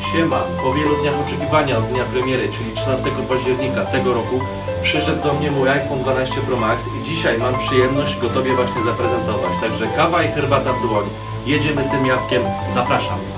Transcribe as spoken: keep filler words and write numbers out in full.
Siema, po wielu dniach oczekiwania od dnia premiery, czyli trzynastego października tego roku, przyszedł do mnie mój iPhone dwanaście Pro Max i dzisiaj mam przyjemność go Tobie właśnie zaprezentować. Także kawa i herbata w dłoń. Jedziemy z tym jabłkiem, zapraszam.